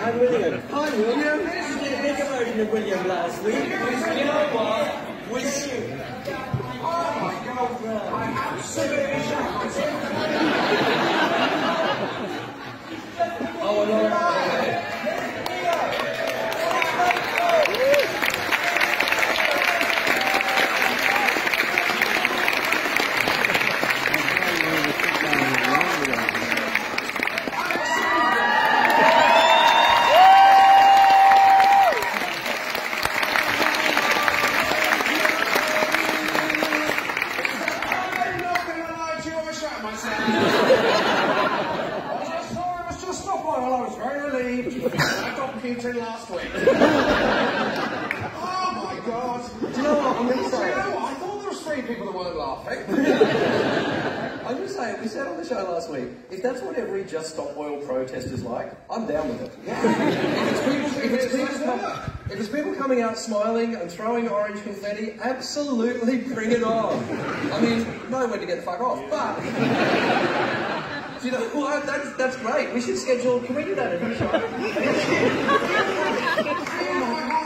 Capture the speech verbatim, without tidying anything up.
Hi, William. Hi, William. You did a big version of William last week. You know what? We shoot. Oh my God, bro. I absolutely shocked. Oh, no. I got Putin last week. Oh my God. Do you know what? I'm going to say. You know what? I thought there was three people that weren't laughing. I'm going to say, we said on the show last week, if that's what every Just Stop Oil protest is like, I'm down with it. Yeah. If it's people, if it's people, com if it's people coming out smiling and throwing orange confetti, absolutely bring it on. I mean, know when to get the fuck off, but... Do you know what? That's, that's great. We should schedule... Can we do that every show?